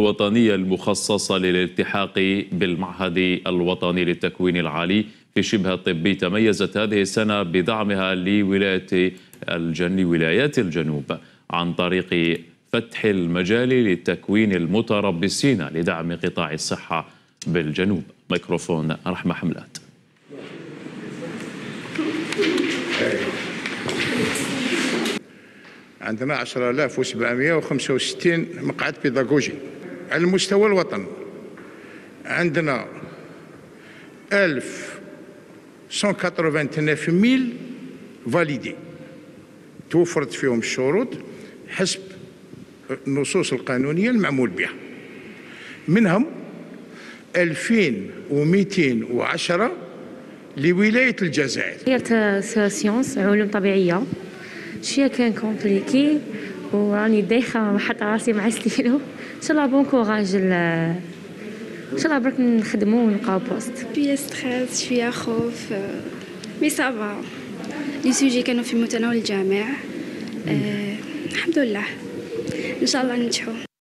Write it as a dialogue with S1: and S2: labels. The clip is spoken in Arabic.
S1: الوطنية المخصصة للالتحاق بالمعهد الوطني للتكوين العالي في شبه الطبي تميزت هذه السنة بدعمها لولايات الجنوب عن طريق فتح المجال للتكوين المتربصين لدعم قطاع الصحة بالجنوب. ميكروفون رحمة حملات.
S2: عندنا 10765 مقعد بيداغوجي على المستوى الوطني. عندنا 1189 فاليدي توفرت فيهم الشروط حسب النصوص القانونية المعمول بها، منهم 2210 لولاية الجزائر.
S3: درت سيونس علوم طبيعية، شوية كان كومبليكي وراني دايخة حتى راسي مع ستيلو. ان شاء الله بون كوراج، ان شاء الله برك نخدمو ونلقاو بوست.
S4: شوية ستريس، شوية خوف، مي سافا. لي سوجي كانوا في متناول الجميع. الحمد لله، ان شاء الله ننجحوا.